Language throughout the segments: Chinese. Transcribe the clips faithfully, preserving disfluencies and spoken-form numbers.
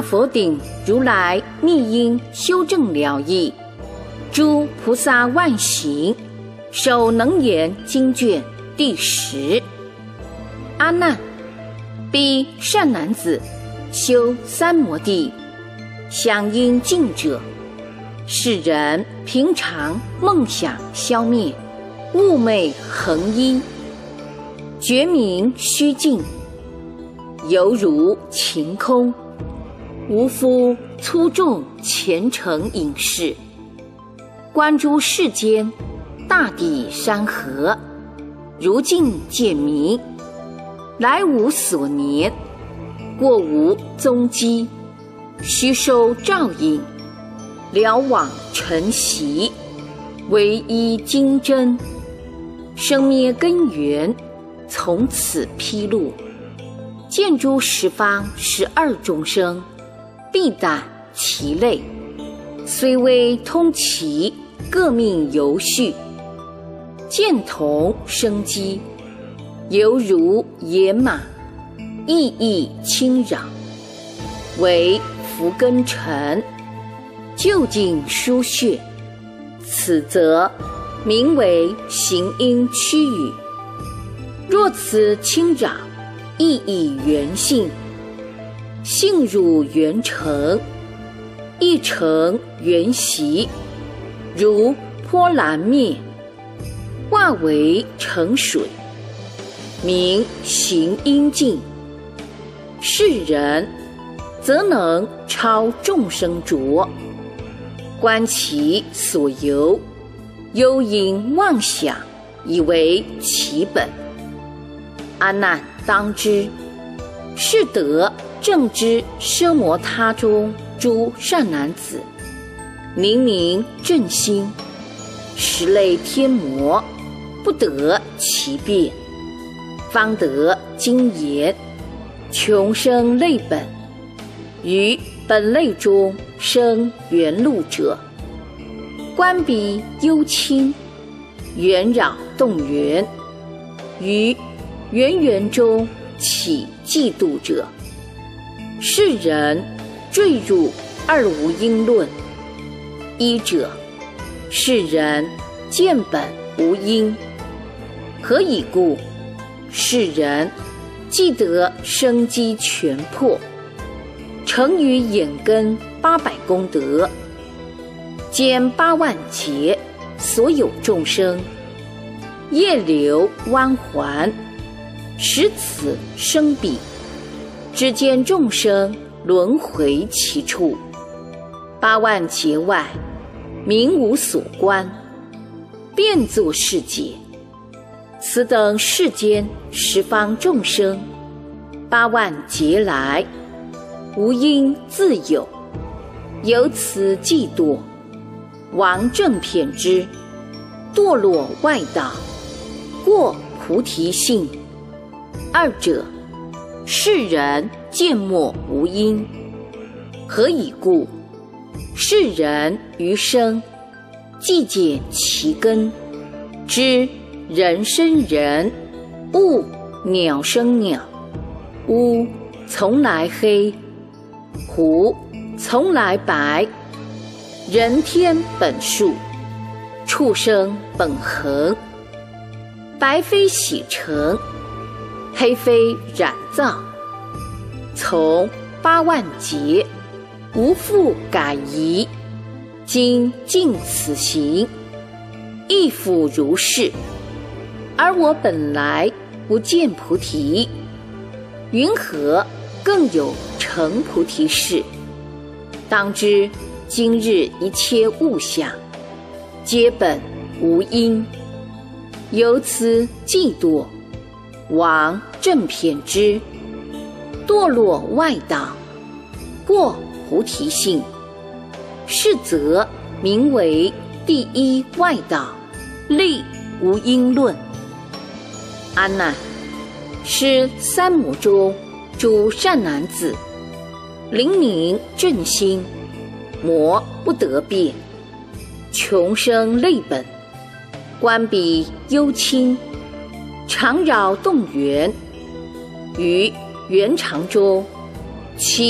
佛顶如来密因修正了义，诸菩萨万行，首能言经卷第十。阿难，彼善男子修三摩地，相应尽者，是人平常梦想消灭，寤寐恒一，觉明虚静，犹如晴空，无夫粗重虔诚隐士。观诸世间大地山河，如镜见明，来无所年，过无踪迹，虚收照影，了往尘习，唯一精真，生灭根源，从此披露。见诸十方十二众生，必胆其类，虽微通其各命犹序，见同生机，犹如野马，意义侵扰，为伏根尘，究竟输血，此则名为行因趋语。若此侵扰，意以原性，性汝原成，亦成原习，如波澜灭，化为成水，名行因尽。是人则能超众生浊，观其所由，幽因妄想，以为其本。阿难，当知，是得正知奢摩他中诸善男子，明明正心，实类天魔，不得其变，方得经言，穷生类本，于本类中生缘路者，观彼幽清，缘扰动缘，于缘缘中起嫉妒者，是人坠入二无因论。一者，是人见本无因，何以故？是人既得生机全破，成于眼根八百功德，兼八万劫所有众生，业流弯环，使此生彼之间众生轮回其处，八万劫外名无所观，变作世界。此等世间十方众生，八万劫来无因自有，由此嫉妒，亡正遍知，堕落外道，过菩提性。二者，是人见末无因。何以故？是人余生既见其根，知人生人，物鸟生鸟，乌从来黑，狐从来白，人天本数，畜生本恒，白非洗成，黑非染造，从八万劫无复改移，今尽此行，亦复如是。而我本来不见菩提，云何更有成菩提事？当知今日一切物象，皆本无因，由此嫉妒，亡正遍知，堕落外道，过菩提性。是则名为第一外道，立无因论。阿难，是三摩中诸善男子，灵明正心，魔不得变，穷生类本，观彼幽清，常扰动缘，于缘常中期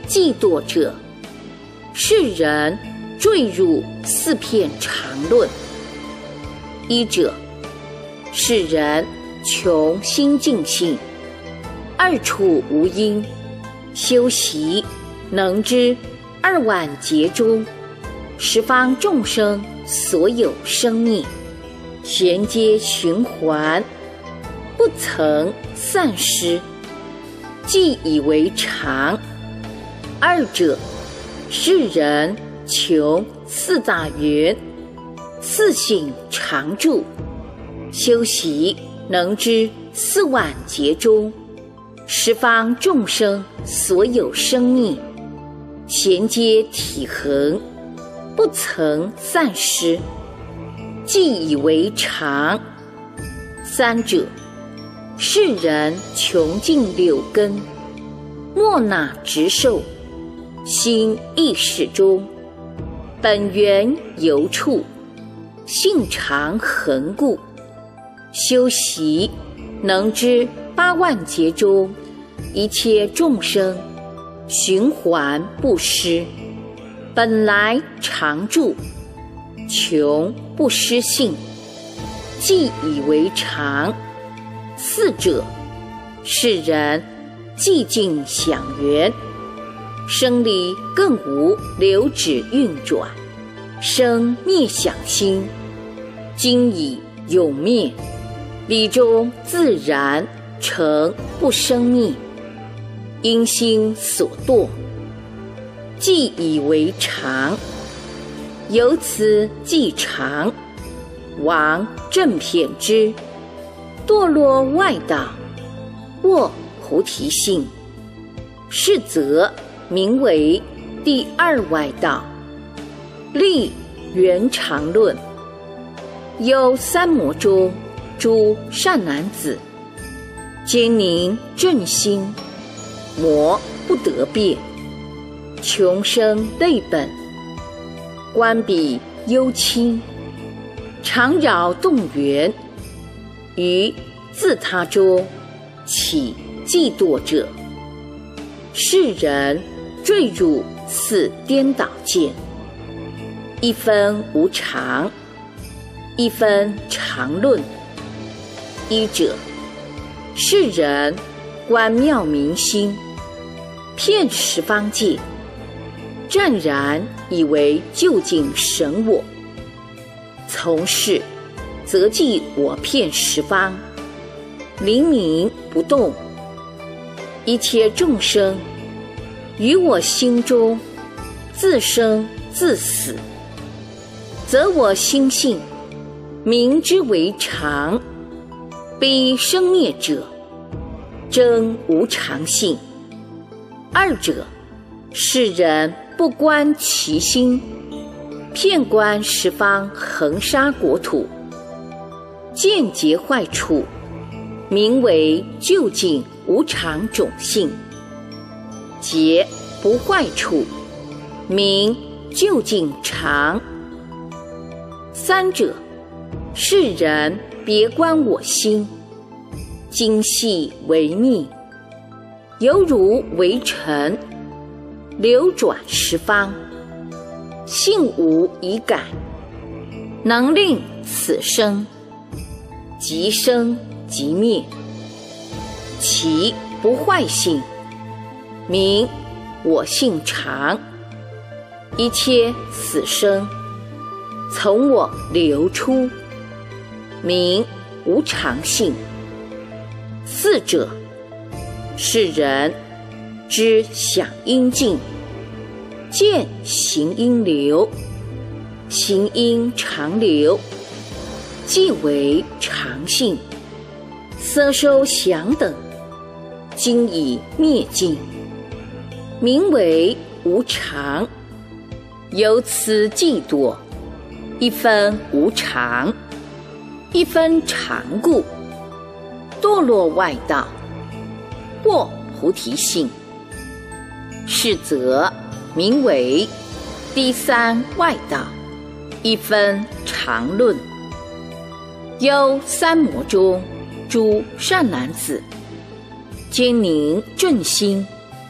嫉惰者，是人坠入四片长论。一者，是人穷心尽性，二处无因，修习能知二万劫中十方众生所有生命，衔接循环，不曾散失，既以为常。二者，是人求四大缘，四性常住，修习能知四万劫中十方众生所有生命，衔接体恒，不曾散失，既以为常。三者，是人穷尽六根，莫那执受，心意识中，本源由处，性常恒固，修习能知八万劫中一切众生循环不失，本来常住，穷不失性，既以为常。四者，是人寂静想缘，生理更无流止运转，生灭想心，今已永灭，理中自然成不生灭，因心所堕，既以为常。由此即常，王正遍知，堕落外道，卧菩提性，是则名为第二外道。立圆常论，有三魔中诸善男子，坚宁正心，魔不得变，穷生类本，观彼幽清，常扰动缘，于自他中起嫉惰者，是人坠入四颠倒见，一分无常，一分常论。一者，是人观妙明心，遍十方界，湛然以为究竟神我，从事则即我遍十方，灵明不动，一切众生于我心中自生自死，则我心性明之为常，悲生灭者，真无常性。二者，是人不观其心，遍观十方恒沙国土，见结坏处，名为究竟无常种性；结不坏处，名究竟常。三者，是人别观我心，精细为密，犹如微尘，流转十方，性无已改，能令此生即生即灭。其不坏性，名我性常，一切死生从我流出，名无常性。四者，是人知想因尽，见行因流，行因常流，即为常性。色受想等，今已灭尽，名为无常。由此嫉惰，一分无常，一分常故，堕落外道，过菩提性，是则名为第三外道，一分常论。有三魔中诸善男子，坚宁正心，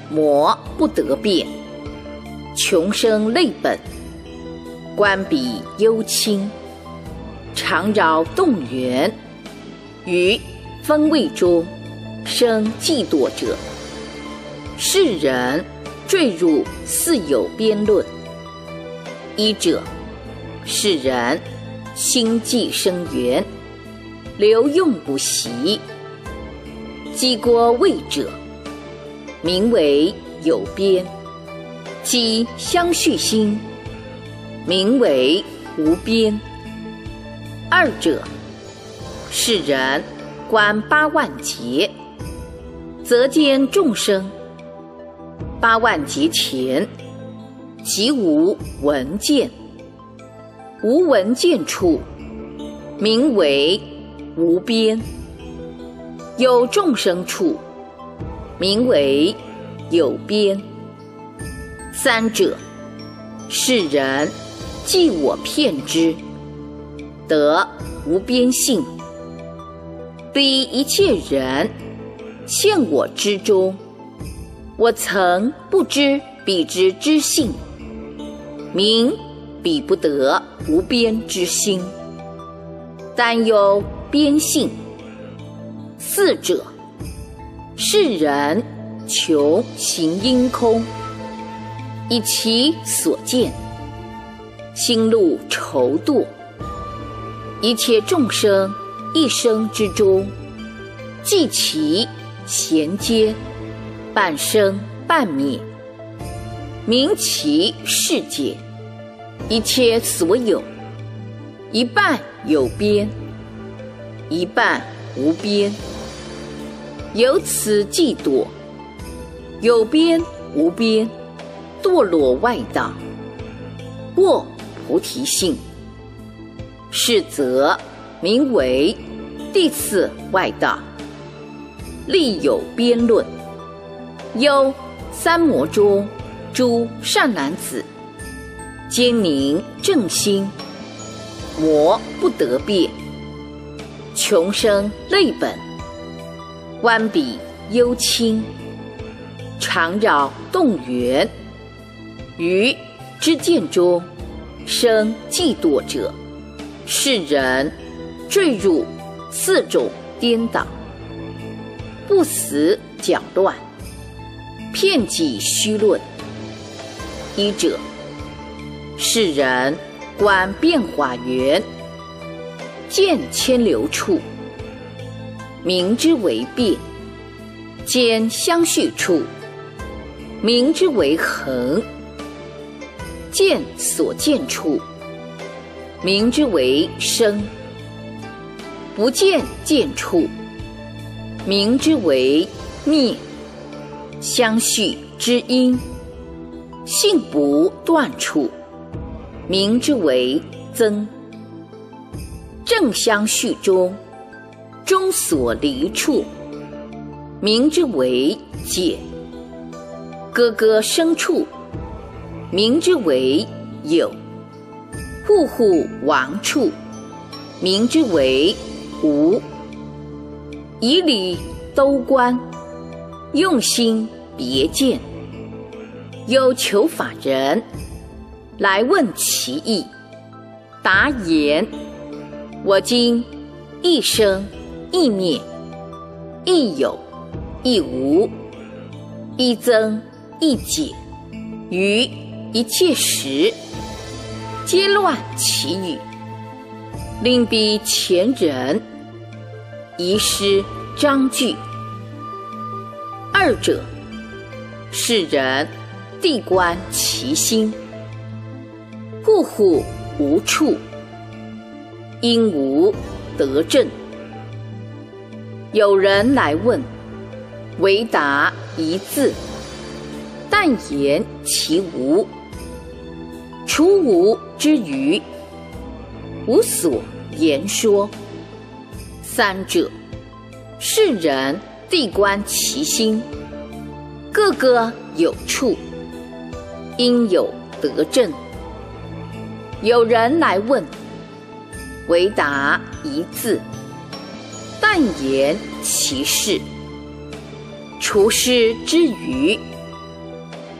魔不得辩，穷生类本，观彼幽清，常扰动员，于风味中生嫉妒者，世人坠入似有辩论。一者，世人心计生源，流用不习，积国位者，名为有边；积相续心，名为无边。二者，世人观八万劫，则见众生。八万劫前，即无闻见，无闻见处，名为无边；有众生处，名为有边。三者，世人既我骗之，得无边性。彼一切人现我之中，我曾不知彼之知性，名彼不得无边之心，但有边性。四者，世人求行因空，以其所见，心路愁堕。一切众生一生之中，即其衔接，半生半灭，名其世界。一切所有，一半有边，一半无边。由此计堕，有边无边，堕落外道，过菩提性。是则名为第四外道，立有边论。忧三魔中诸善男子，坚宁正心，魔不得辩，穷生类本，观彼幽清，常扰动员，于知见中生嫉妒者，世人坠入四种颠倒，不死搅乱，骗己虚论。一者，世人观变化缘，见牵流处，名之为变；见相续处，名之为恒；见所见处，名之为生；不见见处，名之为灭。相续之因，性不断处，名之为增；正相续中，中所离处，名之为解；各个生处，名之为有；户户亡处，名之为无。以理都观，用心别见。有求法人来问其意，答言：我今一生一灭，一有一无，一增一减，于一切时皆乱其语，令彼前人遗失章句。二者，世人谛观其心，户户无处，因无得正。有人来问，唯答一字，但言其无。除无之余，无所言说。三者，世人谛观其心，个个有处，应有得正。有人来问，唯答一字，但言其事。除师之余，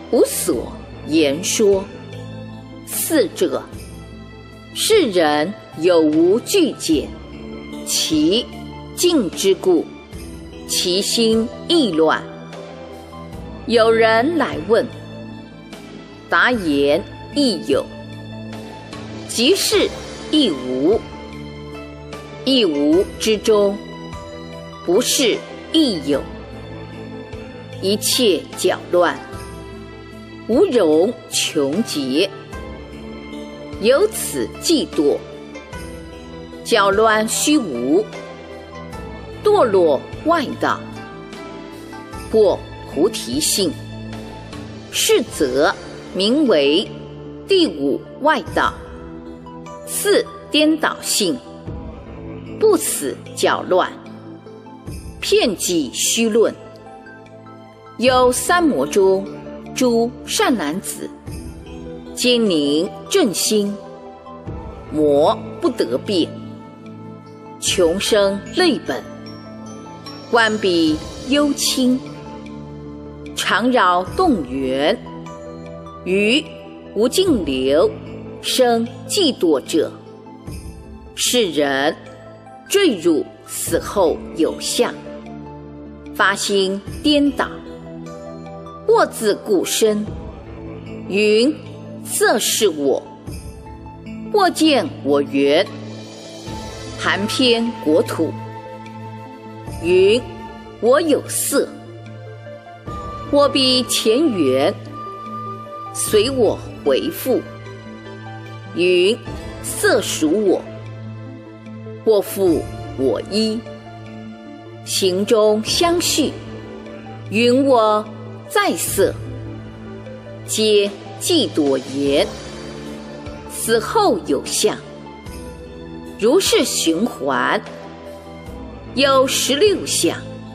无所言说。四者，世人有无具简，其境之故，其心亦乱。有人来问，答言亦有，即是亦无。亦无之中，不是亦有。一切搅乱，无容穷结。由此嫉堕，搅乱虚无，堕落外道，或菩提性，是则名为第五外道。四颠倒性，不死搅乱，遍计虚论。有三魔中诸善男子，坚宁正心，魔不得变，穷生类本，观彼幽清，常扰动源，于无尽流生嫉堕者，是人坠入死后有相，发心颠倒，或自故身，云色是我，或见我缘，含偏国土，云我有色，我比前缘，随我回复，云色属我，或复我依，行中相续，云我在色，皆嫉堕言，死后有相，如是循环，有十六相。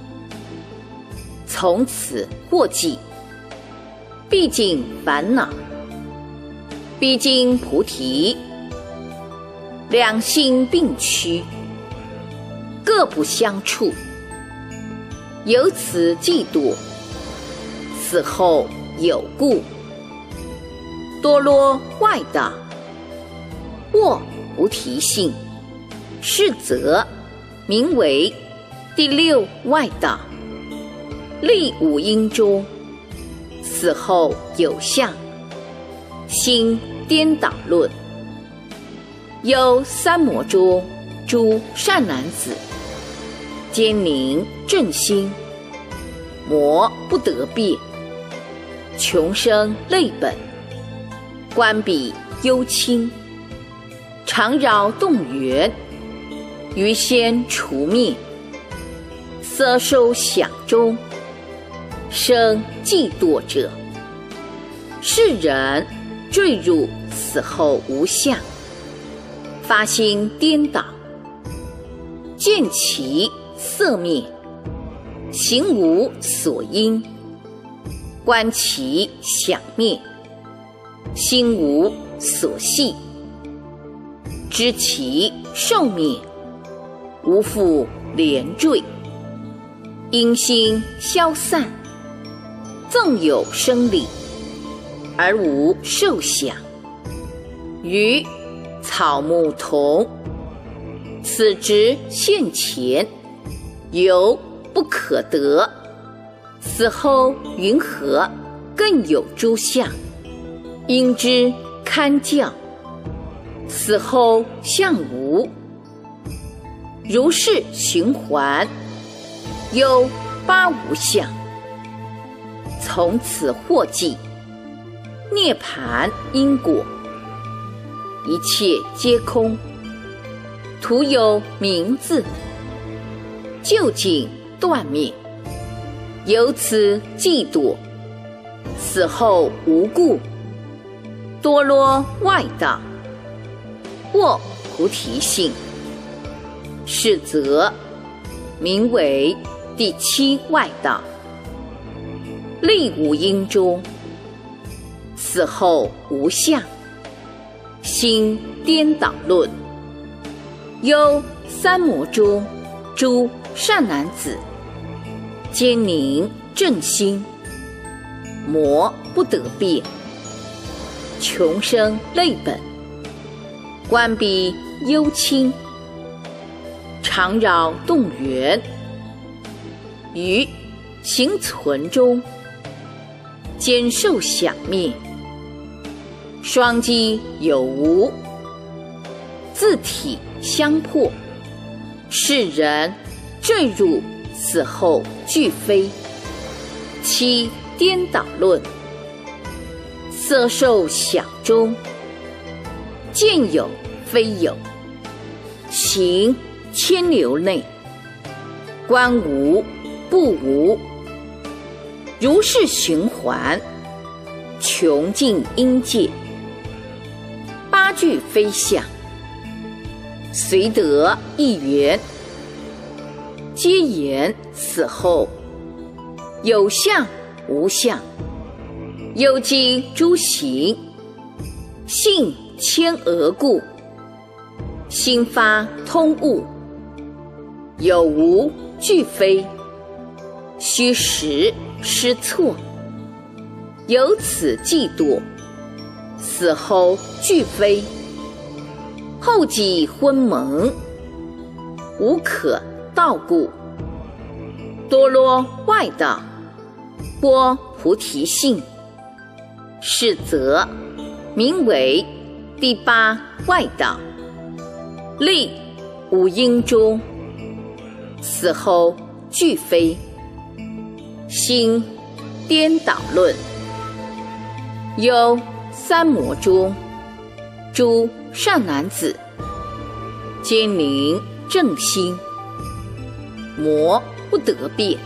从此惑计，毕竟烦恼，毕竟菩提，两心并趋，各不相处，由此嫉妒，死后有故，堕落外道，或菩提性，是则名为第六外道。立五阴中，死后有相，心颠倒论。有三魔中诸善男子，坚宁正心，魔不得变，穷生类本，观彼幽清，常扰动源，于先除灭，色受想中，生嫉堕者，是人坠入死后无相，发心颠倒，见其色灭，行无所因，观其想灭，心无所系，知其受灭，无复连缀，因心消散，纵有生理，而无受想，于草木同，此直现前，犹不可得。死后云何更有诸相？应知堪教。死后相无，如是循环，有八无相。从此惑计，涅槃因果，一切皆空，徒有名字，究竟断灭。由此嫉妒，死后无故，堕落外道，或菩提性，是则名为第七外道。立五阴中，死后无相，心颠倒论。有三魔中诸善男子，坚宁正心， 魔不得变，穷生类本，关闭幽清，常扰动员，于行存中，兼受想灭，双机有无，自体相破，世人坠入死后俱非，其颠倒论，色受想中，见有非有，行千流内，观无不无，如是循环，穷尽阴界，八句非相，随得一缘，皆言死后有相无相，有机诸行，性迁而故，心发通悟，有无俱非，虚实失错，由此计堕，死后俱非，后继昏蒙，无可道故，多罗外道，播菩提性，是则名为第八外道，立五阴中，死后俱非，心颠倒论，有三魔中，诸善男子，兼灵正心，魔不得变，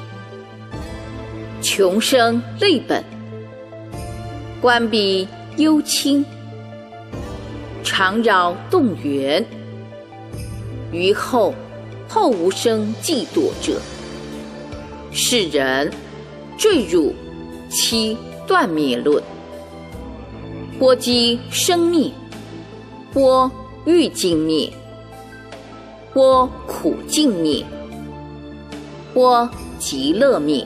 穷生类本，关闭幽清，常扰动员，于后后无生计堕者，世人坠入七断灭论，波及生灭，波欲尽灭，波苦尽灭，波极乐灭，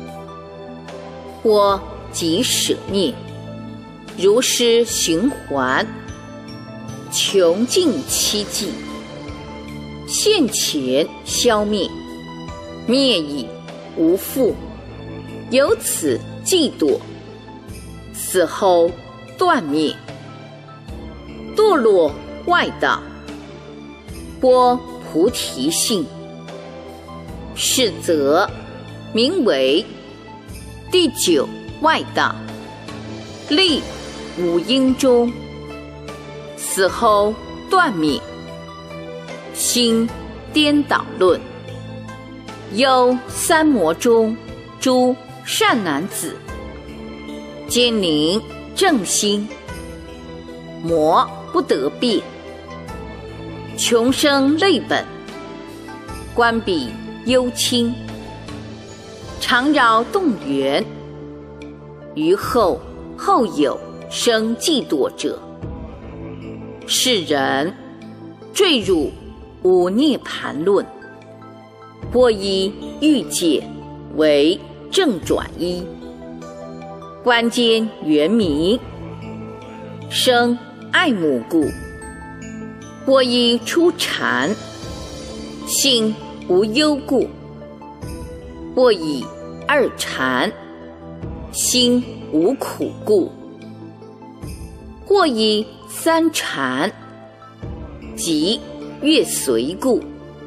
波即舍灭，如是循环，穷尽七际，现前消灭，灭已无复，由此计堕，死后断灭，堕落外道，播菩提性，是则名为第九外道，立五阴中，死后断灭，心颠倒论，有三魔中，诸善男子，兼灵正心，魔不得变，穷生类本，关闭幽清，常扰动员，于后后有生计堕者，世人坠入五涅盘论，或以欲界为正转一，关间圆明，生爱慕故，或以出禅，性无忧故，或以二禅，心无苦故，或以三禅，即乐随故，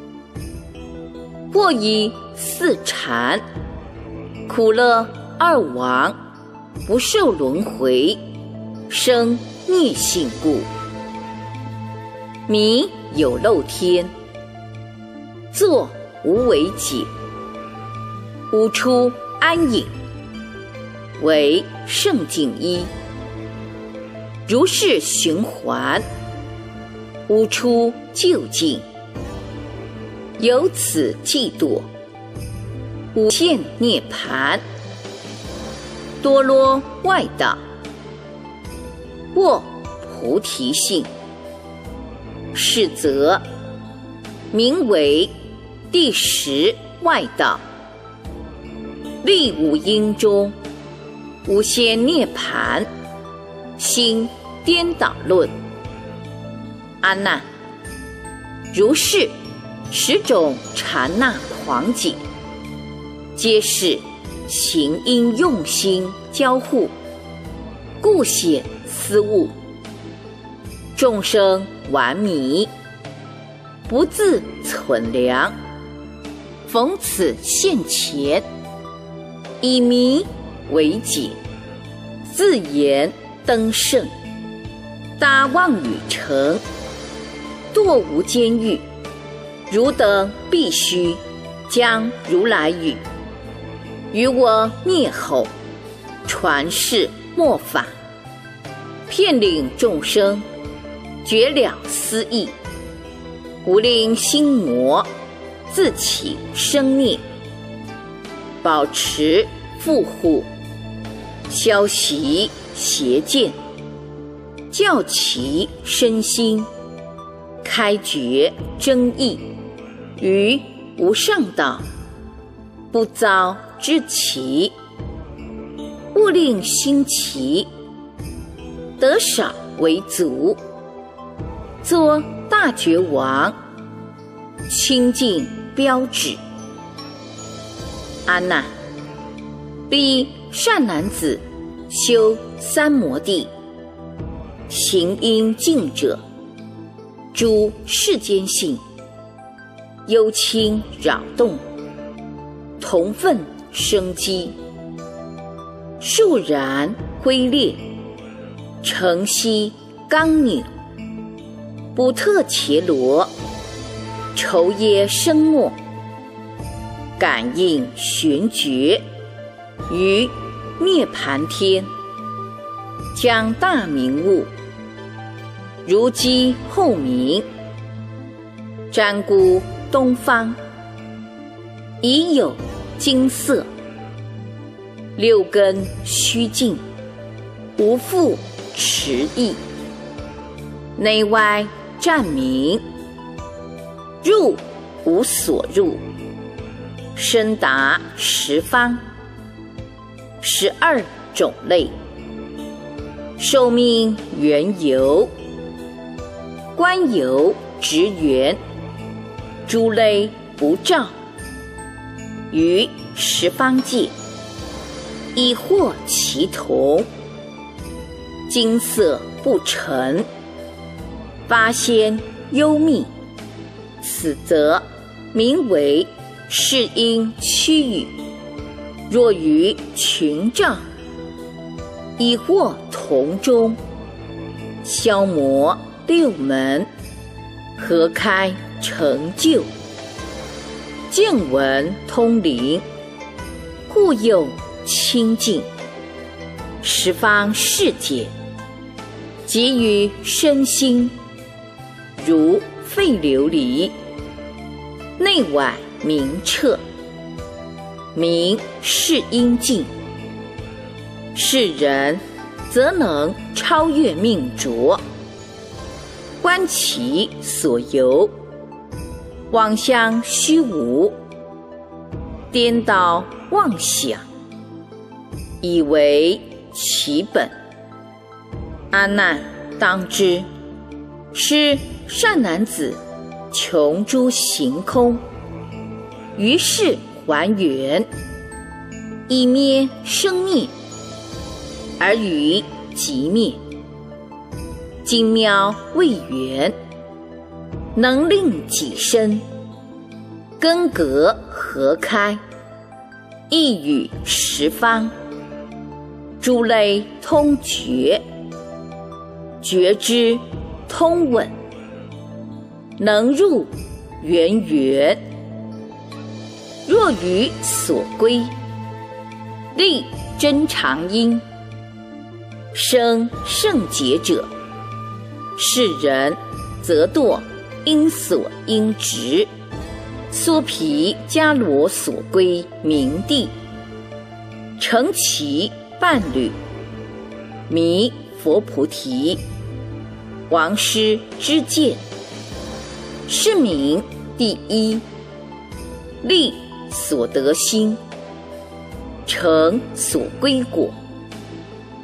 或以四禅，苦乐二亡，不受轮回，生孽性故。迷有漏天，作无为解，无出安隐，为圣境一，如是循环，无出究竟，由此计堕，无限涅盘，多罗外道，播菩提性，是则名为第十外道，立五阴中， 无先涅盘，心颠倒论。阿难，如是十种禅那狂解，皆是行因用心交互，故显思悟。众生顽迷，不自存量，逢此现前，以迷为解，自言登圣，搭妄语城，堕无间狱。汝等必须将如来语于我灭后，传世末法，遍领众生，绝了思意，无令心魔自起生灭，保持护护，消习邪见，教其身心，开觉真意，于无上道，不遭之奇，勿令心奇，得少为足，作大觉王，清净标志。阿难，彼善男子修三摩地，行因尽者，诸世间性忧轻扰动，同分生机，肃然挥烈，澄晰刚扭，补特伽罗，愁耶生末，感应寻觉，于涅盘天，将大明悟，如鸡后鸣，瞻顾东方，已有金色，六根虚净，无复迟意，内外湛明，入无所入，深达十方，十二种类，寿命缘由，观由直缘，诸类不照，于十方界，以获其同，金色不成，八仙幽密，此则名为是因区域。若于群照，以获同中，消磨六门，合开成就，见闻通灵，故有清净。十方世界，即于身心，如沸琉璃，内外明彻，明是因尽。世人则能超越命浊，观其所由，妄相虚无，颠倒妄想，以为其本。阿难，当知，是善男子穷诸行空，于是还原，以灭生灭，而于即灭。精妙未圆，能令己身根格合开，一语十方，诸类通觉，觉知通稳，能入圆圆。若于所归，立真常因，生圣解者，是人则堕因所应执，娑毗迦罗所归明地，成其伴侣，弥佛菩提，王师之见，是名第一。立所得心，成所归果，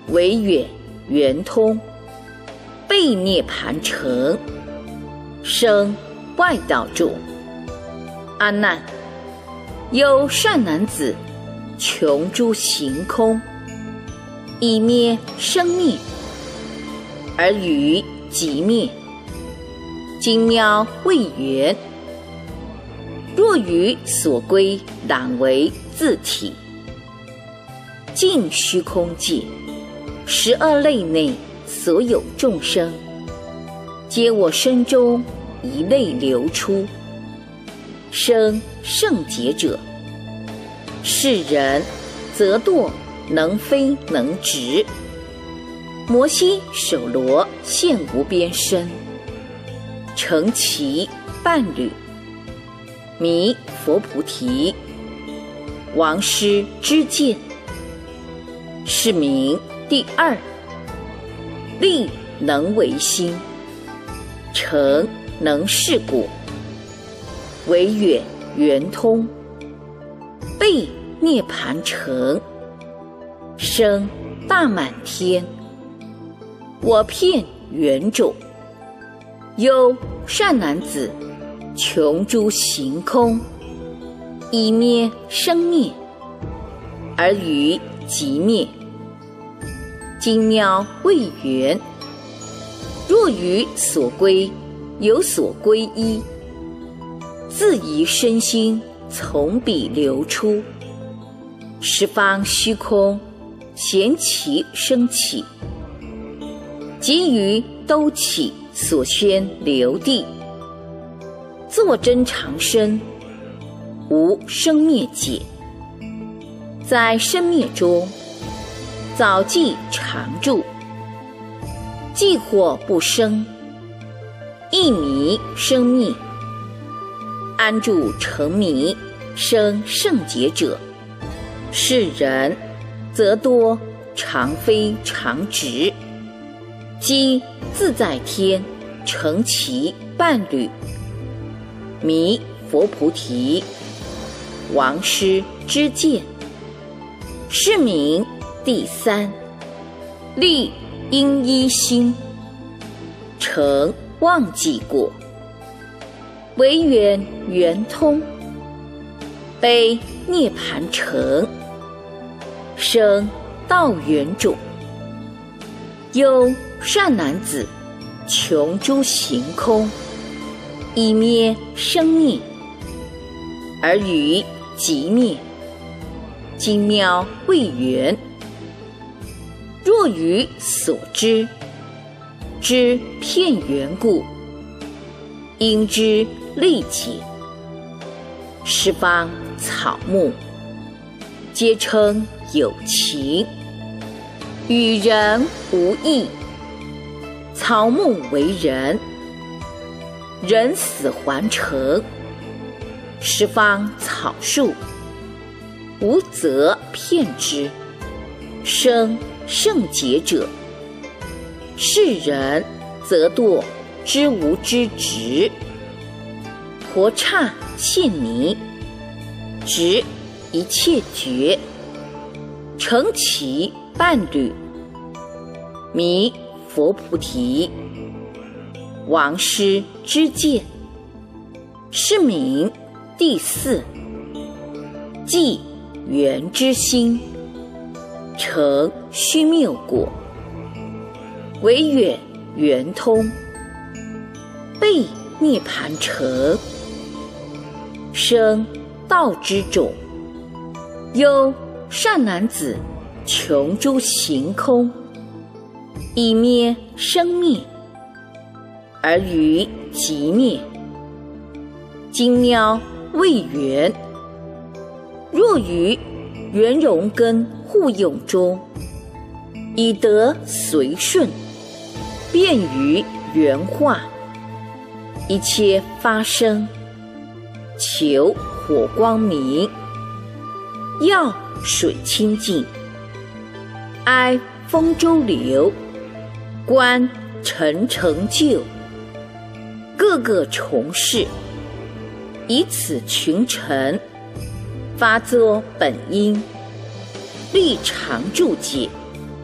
惟远圆通，背涅盘成，生外道众。阿难，有善男子，穷诸行空，以灭生灭，而于即灭。精妙未圆，若于所归览为自体，尽虚空界十二类内所有众生，皆我身中一类流出，生圣解者，是人则堕能非能执，摩悉首罗现无边身，成其伴侣，弥佛菩提，王师知见，是名第二。力能为心，成能是果，惟远圆通，背涅盘成，生大满天。我遍圆种，有善男子，穷诸行空，以灭生灭，而于即灭。精妙未圆，若于所归有所归依，自疑身心从彼流出，十方虚空咸其生起，即于兜起所宣流地，作真常身，无生灭解。在生灭中，早即常住，既或不生，亦迷生灭，安住成迷，生圣解者，是人则多常非常直，即自在天成其伴侣，弥佛菩提，王师知见，是名第三。立因依心，成忘记果，惟远圆通，悲涅盘成，生道圆种。有善男子，穷诸行空，以灭生灭，而于即灭。精妙未圆，若于所知，知片缘故，应知利解。十方草木，皆称有情，与人无异。草木为人，人死还成。十方草树，无则骗之，生圣解者，是人则堕知无知执，婆刹现迷，执一切觉，成其伴侣，弥佛菩提，王师知见，是名第四。即圆之心，成虚谬果，惟远圆通，背涅盘成，生道之种。有善男子，穷诸行空，以灭生灭，而于即灭。精妙未圆，若于圆融根互用中，以得随顺，便于圆化，一切发生，求火光明，要水清净，哀风周流，观尘成就，各个从事，以此群尘发作本因，立常住解，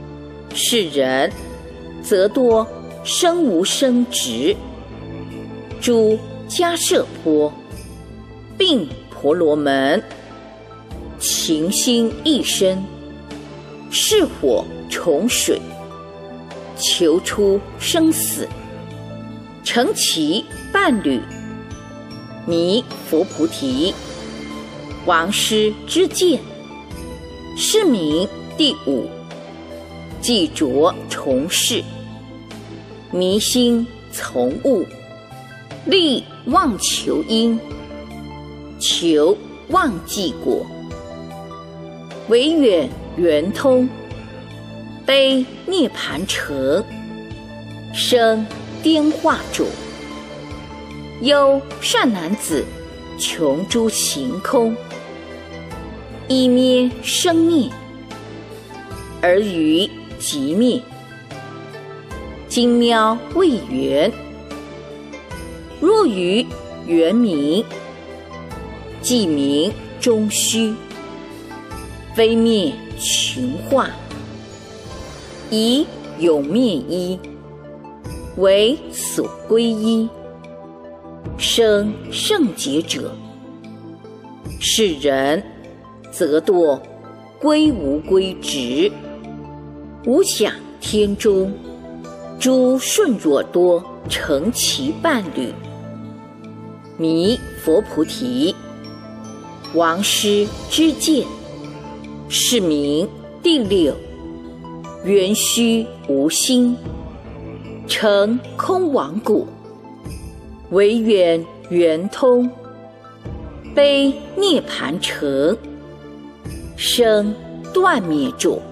是人，则多生无生殖。诸迦舍波，并婆罗门，情心一生，是火重水，求出生死，成其伴侣，弥佛菩提，王师之见，是名第五。既着从事，迷心从物，力妄求因，求忘记果，唯远圆通，悲涅盘城，生颠化种。忧善男子，穷诸行空，一灭生灭，而于即灭。精妙未圆，若于圆明，即名终虚，非灭群化，以有灭一，为所归依。生圣洁者，是人，则堕归无归直，无想天中，诸顺若多成其伴侣，弥佛菩提，王师之见，是名第六。圆虚无心，成空亡果，唯远圆通，悲涅盘城，生断灭种。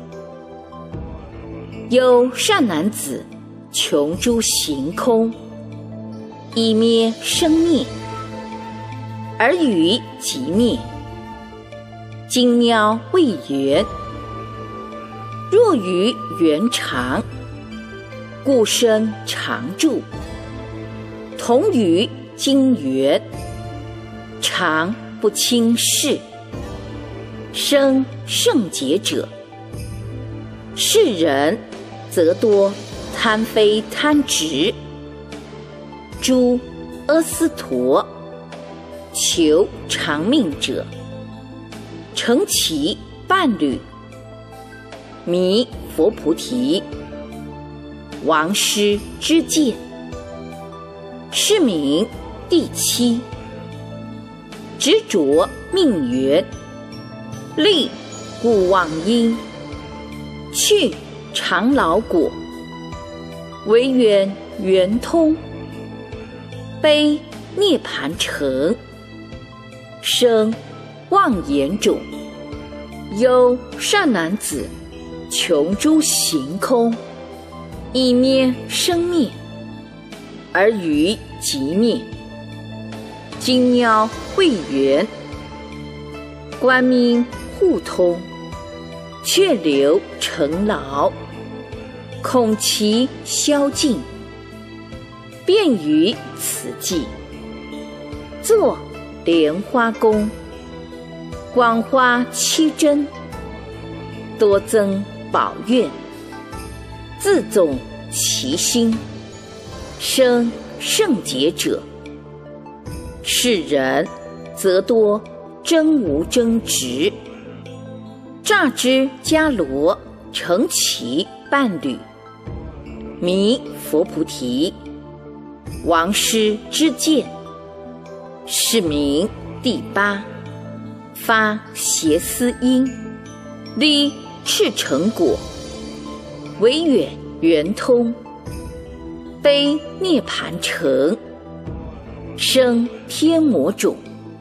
忧善男子，穷诸行空，一灭生灭，而于即灭。精妙未圆，若于圆常，故生常住，同于精圆，常不轻视。生圣洁者，是人，则多贪非贪执。诸阿斯陀，求长命者，成其伴侣，弥佛菩提，王师之见，是名第七。执着命缘，力故忘因，去常老果，唯远圆通，悲涅盘城，生妄言种。忧善男子，穷诸行空，一灭生灭，而于即灭。精妙未圆，观明互通，却留成老，恐其消尽，便于此际，作莲花宫，广花七针，多增宝愿，自纵其心，生圣洁者，是人，则多真无争执。乍之迦罗，成其伴侣，弥佛菩提，王师之见，是名第八。发邪思因，立赤诚果，唯远圆通，悲涅盘城，生天魔种。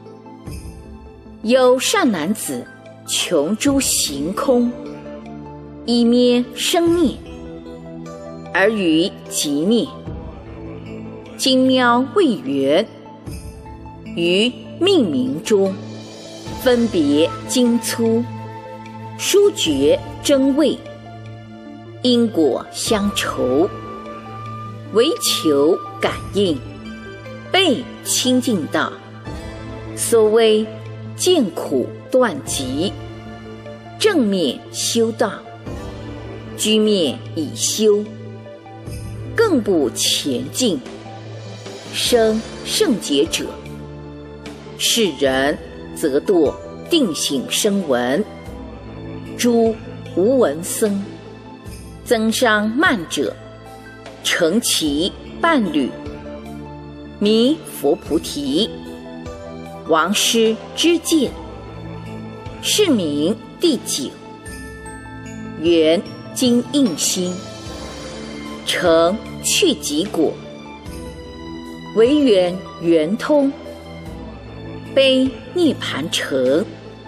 忧善男子，穷诸行空，一灭生灭，而于即灭。精妙未圆，于命名中，分别精粗，殊觉真味，因果相酬，唯求感应，被清净道。所谓见苦断集，正灭修道， 居灭以休，更不前进，生圣洁者，是人则堕定性声闻，诸无闻僧，增伤慢者，成其伴侣，弥佛菩提，王师之见，是名第九。缘今应心，成去己果，唯缘圆通，悲涅盘成，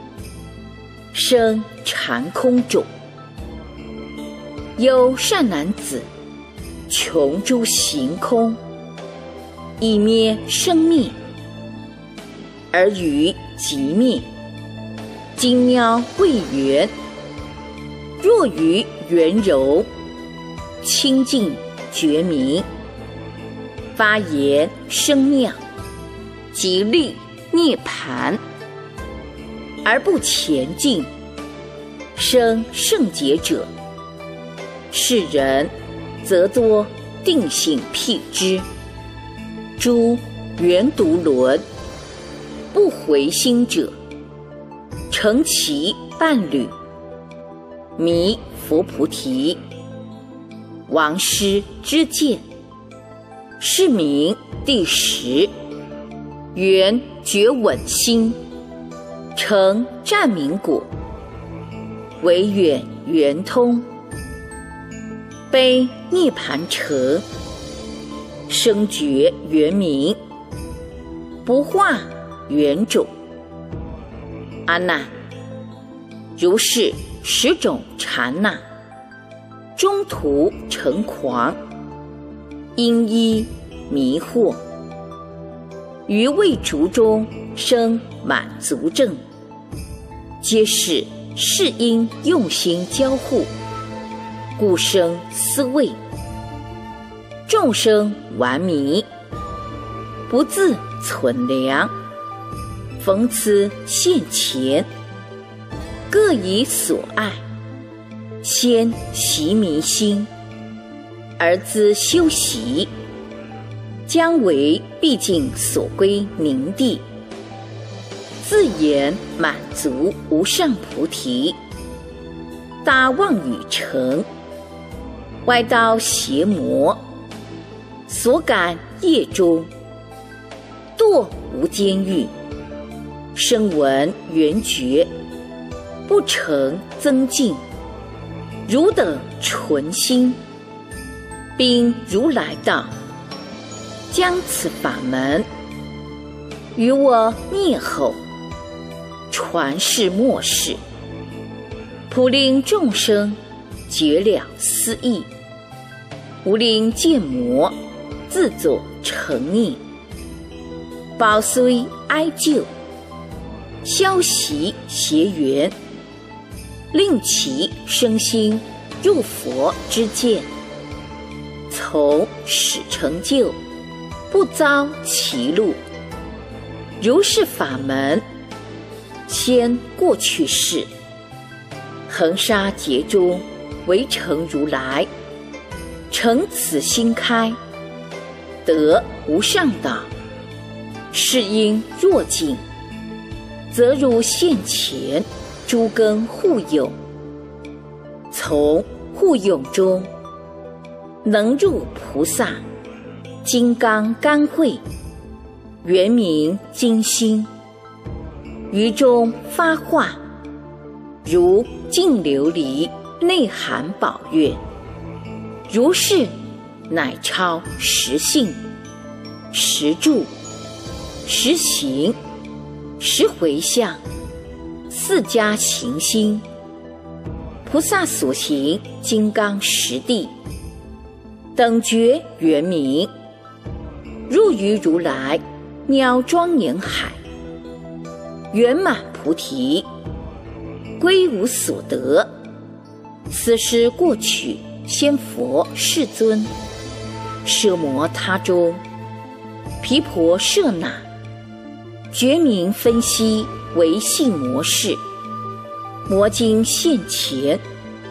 生禅空种。忧善男子，穷诸行空，以灭生灭，而于即灭。精喵未圆，若于圆柔，清净觉明，发言声妙，即立涅盘，而不前进，生圣洁者，是人则多定性辟之，诸圆独轮，不回心者，成其伴侣，弥佛菩提，王师之见，是名第十。缘觉稳心，成占明果，唯远圆通，悲涅盘成，生觉圆明，不化圆种。阿难，如是十种禅那，中途成狂，因依迷惑，于未逐中生满足症，皆是是因用心交互，故生思维。众生顽迷，不自存良，逢此现前，各以所爱，先习迷心，而自修习，将为毕竟所归宁地，自言满足无上菩提，大妄语成，歪道邪魔，所感业中，堕无间狱，声闻缘觉，不成增进，汝等纯心，并如来道，将此法门于我灭后，传世末世，普令众生觉了思义，无令见魔自作成孽，宝虽哀救，消习邪缘，令其生心入佛之见，从始成就，不遭歧路。如是法门，先过去世，恒沙劫中为成如来，成此心开，得无上道。是因若尽，则如现前诸根互有，从互有中能入菩萨金刚甘慧，圆明金心，于中发化，如净琉璃内含宝月。如是乃超实性、实住、实行、实回向四家行心，菩萨所行金刚实地，等觉圆明，入于如来妙庄严海，圆满菩提，归无所得。此时过去先佛世尊，摄摩他中，毗婆舍那，觉明分析唯系模式，魔经现前，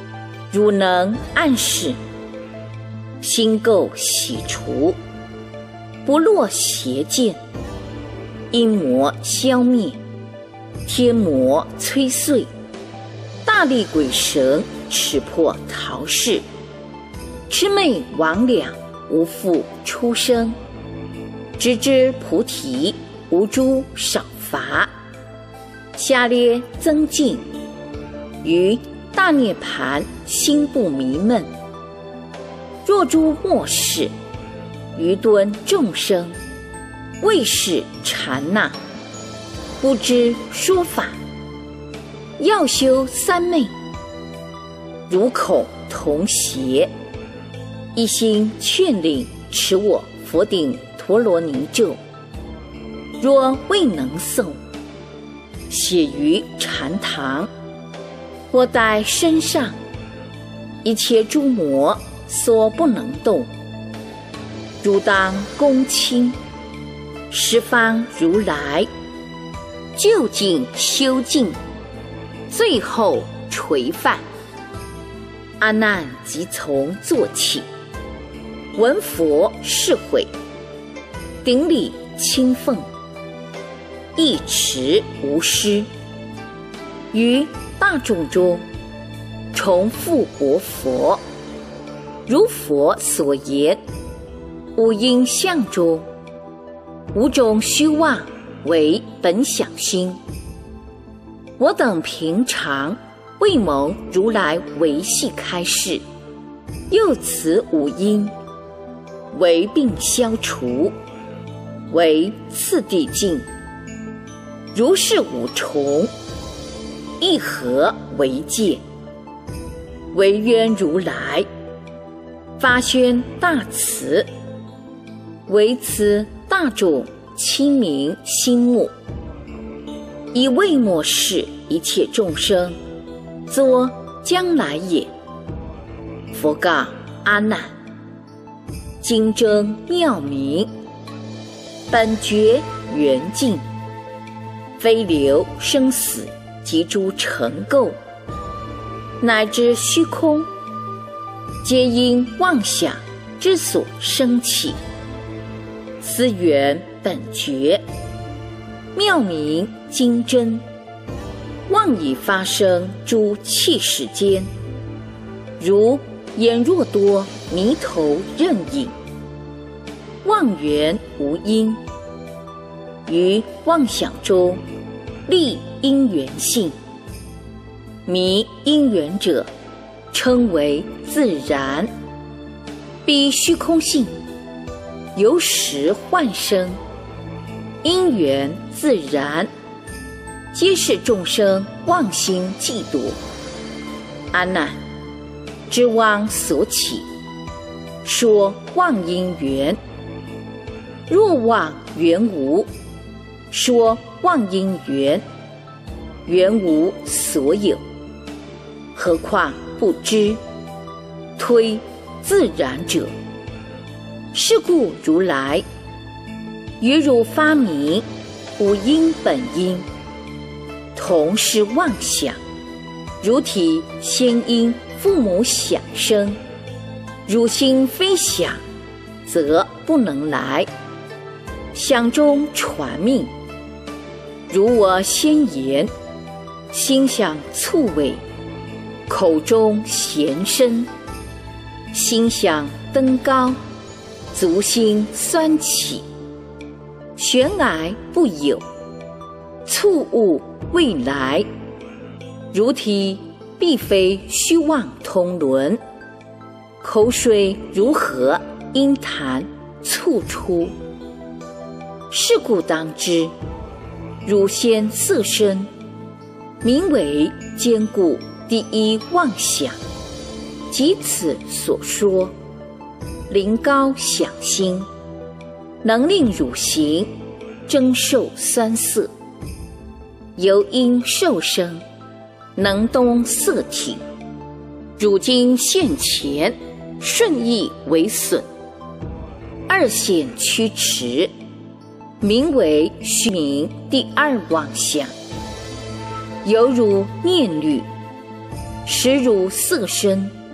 汝能暗示，心垢洗除，不落邪见，阴魔消灭，天魔摧碎，大力鬼神齿破桃矢，魑魅魍魉无复出生，直知菩提无诸少罚，下列增进，于大涅盘心不迷闷。若诸末世愚钝众生，未是禅那，不知说法，要修三昧，如恐同邪，一心劝领持我佛顶陀罗尼咒，若未能诵，写于禅堂，或待身上，一切诸魔所不能动，汝当恭亲十方如来，究竟修净，最后垂范。阿难即从坐起，闻佛是悔，顶礼亲奉，一持无失，于大众中重复薄佛，如佛所言，五阴相中，五种虚妄为本想心。我等平常未蒙如来维系开示，又此五阴为病消除，为次第境，如是五重，一合为界，惟愿如来发宣大慈，为此大众亲民心目，以未末世一切众生作将来也。佛告阿难：经真妙明，本觉圆净，非流生死及诸尘垢，乃至虚空，皆因妄想之所生起。思源本觉，妙明精真，妄以发生诸气世间，如眼若多迷头任影，妄缘无因，于妄想中立因缘性，迷因缘者称为自然，彼虚空性由实幻生，因缘自然，皆是众生妄心嫉妒。阿难，知妄所起，说妄因缘；若妄缘无，说妄因缘，缘无所有，何况不知，推自然者。是故如来于汝发明五因本因，同是妄想，如体先因父母想生，汝心非想，则不能来。想中传命，如我先言，心想蹙尾，口中咸深，心想登高，足心酸起，悬崖不有，触物未来，如体必非虚妄通轮，口水如何因痰促出。是故当知，汝先色身，名为坚固第一妄想，即此所说，临高想心，能令汝行征受酸涩，由因受生，能动色体，汝今现前，顺意为损，二现驱驰，名为虚名第二妄想。犹如念虑，使汝色身，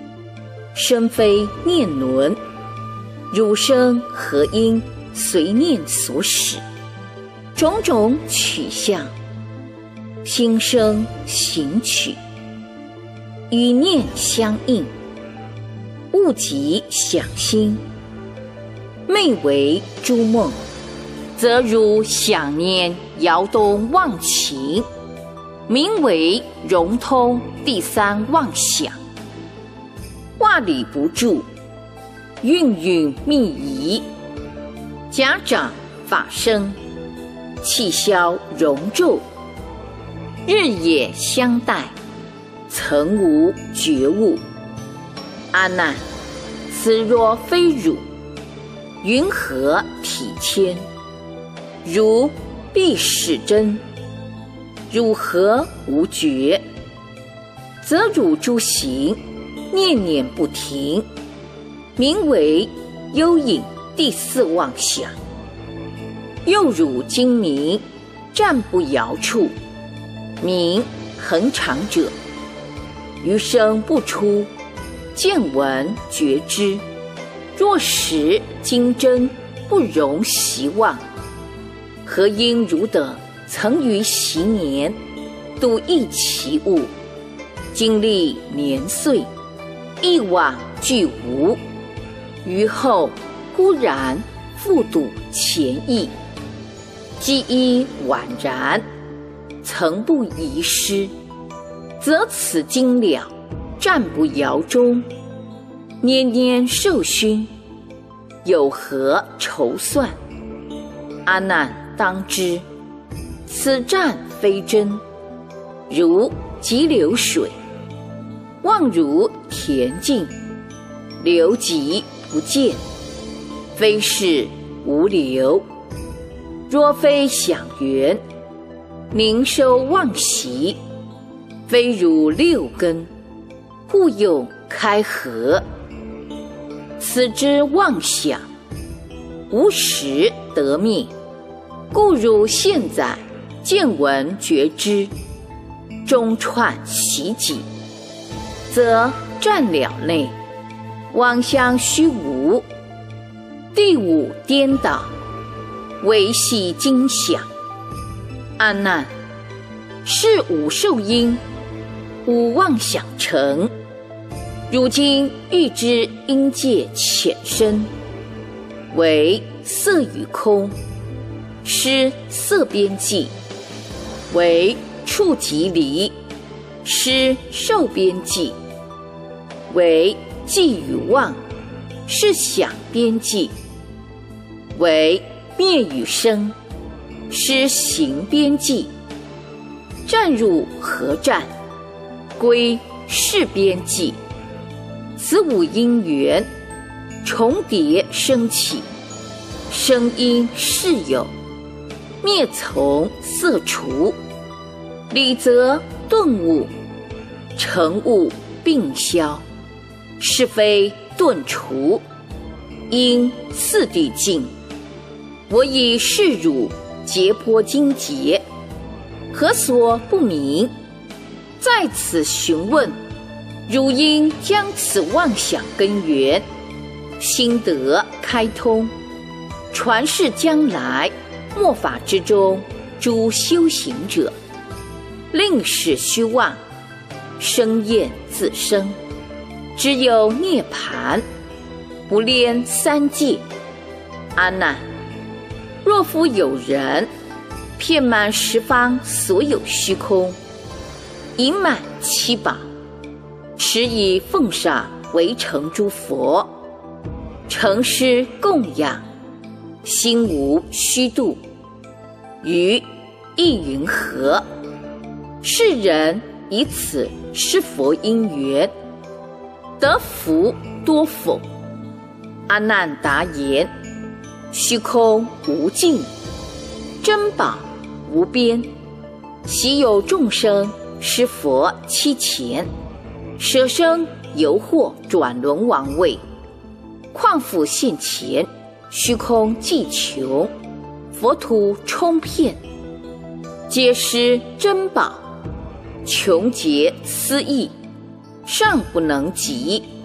声非念伦，汝声和音随念所使，种种取向，心生行取，与念相应，物极想心，寐为诸梦，则如想念摇动忘情，名为融通第三妄想。话理不住，韵韵密仪，假长法生，气消容骤，日夜相待，曾无觉悟。阿难，此若非汝，云何体谦？如必是真，汝何无觉？则汝诸行念念不停，名为幽隐第四妄想。又汝精明，暂不摇处，名恒常者。余生不出，见闻觉知，若识经真，不容习忘。何因汝等曾于昔年度一其物，经历年岁，一往俱无，于后忽然复睹前意，记忆宛然，曾不遗失，则此经了，暂不摇中，年年受熏，有何筹算？阿难当知，此战非真，如急流水，望如恬静，流极不见，非是无流。若非想缘，宁收妄习，非如六根，互有开合。此之妄想，无时得灭，故如现在见闻觉知，中串习己，则占了内，妄相虚无，第五颠倒，维系经想。阿难，是五受因，五妄想成。如今欲知因界浅深，为色与空，失色边际；为触即离，失受边际；为记与忘，是想边际；为灭与生，失行边际。战入何战？归是边际。此五因缘重叠生起，生因是有，灭从色除，理则顿悟，成悟并消，是非顿除，因次第尽。我以是汝解剖经节，何所不明？在此询问，汝应将此妄想根源心得开通，传示将来末法之中诸修行者，令使虚妄生厌自生，只有涅槃，不恋三界。阿难，若复有人遍满十方所有虚空，盈满七宝，持以奉上为成诸佛，诚施供养，心无虚度，于意云何？世人以此施佛因缘，得福多否？阿难答言：虚空无尽，珍宝无边，昔有众生施佛七前，舍生犹获转轮王位，况复现前，虚空既穷，佛土充遍，皆施珍宝，穷竭思议，尚不能及。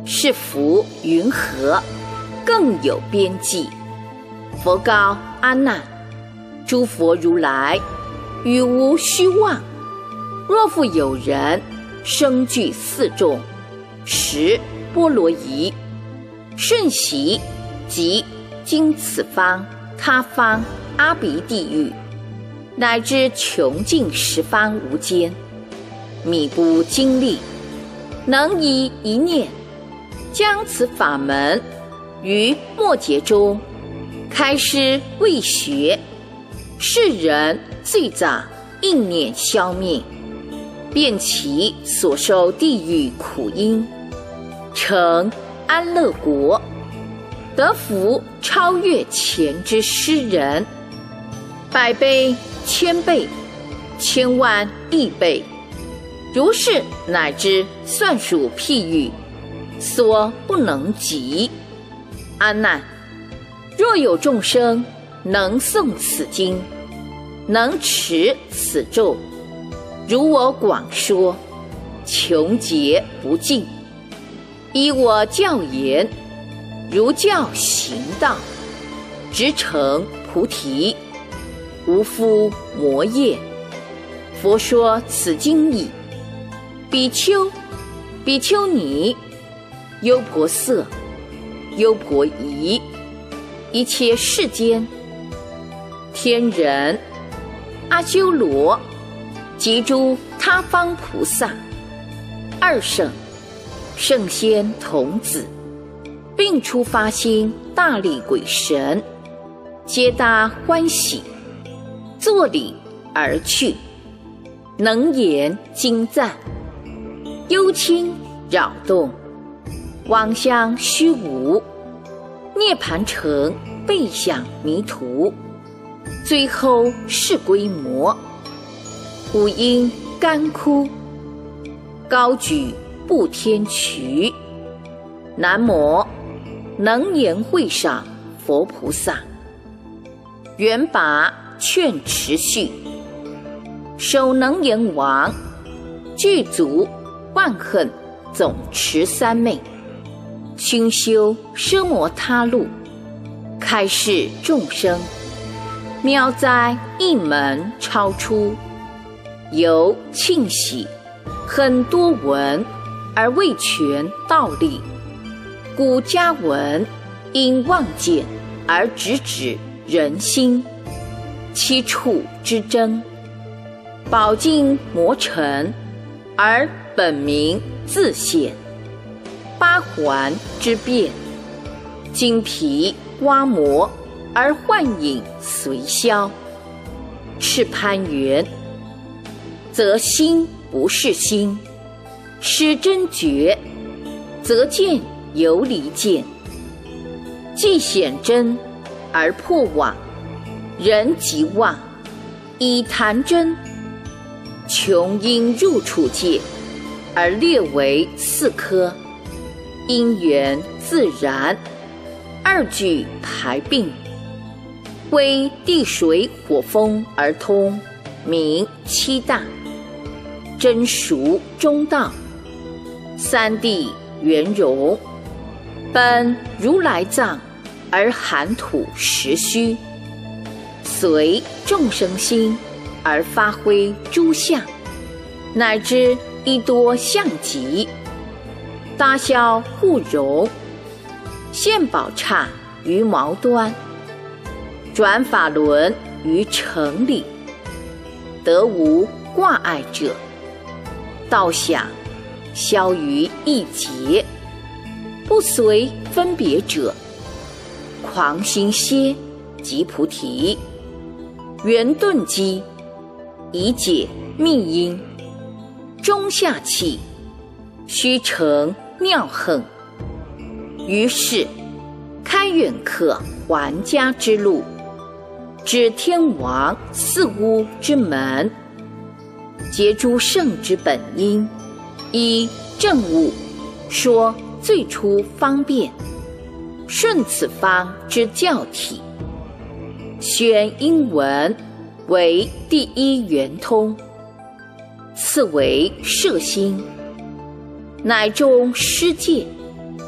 是福云何，更有边际。佛告阿难：诸佛如来语无虚妄。若复有人生具四众，十波罗夷，甚习即经此方他方阿鼻地狱，乃至穷尽十方无间，靡不经历，能以一念将此法门于末劫中开示未学，世人罪障一念消灭，便其所受地狱苦因，成安乐国，得福超越前之诗人，百倍、千倍、千万亿倍，如是乃至算数譬喻，所不能及。阿难，若有众生能诵此经，能持此咒，如我广说，穷劫不尽，依我教言，如教行道，直成菩提，无复魔业。佛说此经已。比丘、比丘尼、优婆塞、优婆夷，一切世间天人、阿修罗及诸他方菩萨、二圣、圣仙童子，并出发心大力鬼神，皆大欢喜，作礼而去，能言精赞，忧轻扰动，妄想虚无，涅盘城背向迷途，最后是归魔。五音干枯，高举不天衢。南无能言会上佛菩萨，圆拔劝持续，手能言王，具足万恨总持三昧，熏修奢摩他路，开示众生，妙在一门超出，由庆喜很多闻而未全道理，故加闻因妄见而直指人心，七处之争，饱尽魔尘而本名自现，八环之变，筋皮刮磨而幻影随消，是攀缘，则心不是心，失真觉，则见犹离见，既显真而破妄，人即妄，以谈真，穷因入处界，而略为四科，因缘自然，二句排并，为地水火风而通，名七大，真俗中道，三谛圆融，本如来藏而含土实虚，随众生心而发挥诸相，乃至一多相集，大小互融，现宝刹于毛端，转法轮于城里，得无挂碍者，道想消于一劫，不随分别者，狂心歇即菩提，圆顿机以解密因，中下气须成妙横，于是开远客还家之路，指天王四屋之门，结诸圣之本因，依正悟说最初方便，顺此方之教体，选英文为第一圆通，次为摄心，乃中施戒，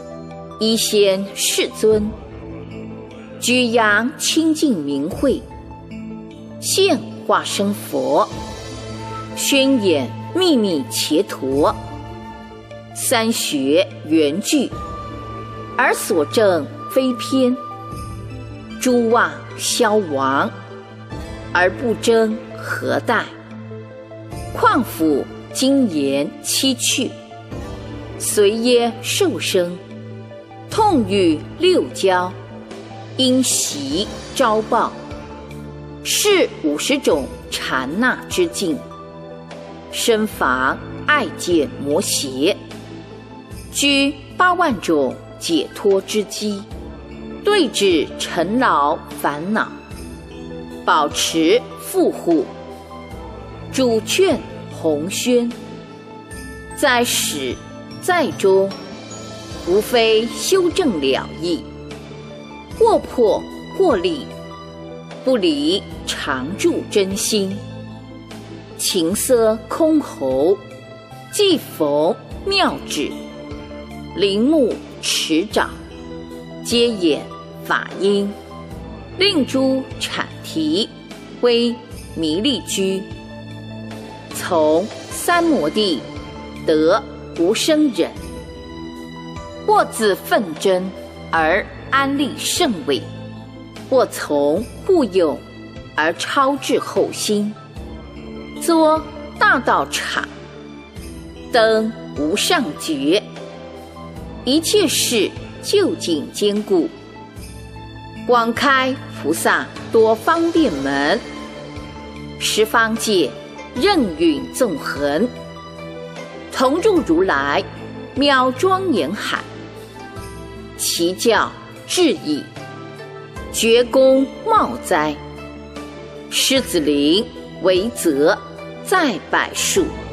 一仙世尊，举扬清净明慧，现化身佛，宣演秘密伽陀，三学圆具，而所证非偏，诸妄消亡，而不争何待？况复精言七趣，随耶受生，痛欲六交，因习招报，是五十种禅那之境，身防爱见魔邪，居八万种解脱之机，对治尘劳烦恼，保持富护，主劝弘宣，在始在终，无非修正了义，或破或立，不离常住真心，情色空喉，既逢妙旨，铃木持掌，皆演法音，令诸阐提归弥利居，从三摩地得无生忍，或自奋真而安立圣位，或从护佑而超至后心，作大道场，登无上觉，一切事究竟坚固，广开菩萨多方便门，十方界任运纵横，同入如来妙庄严海，其教至矣，觉功茂哉，狮子林为泽在柏树。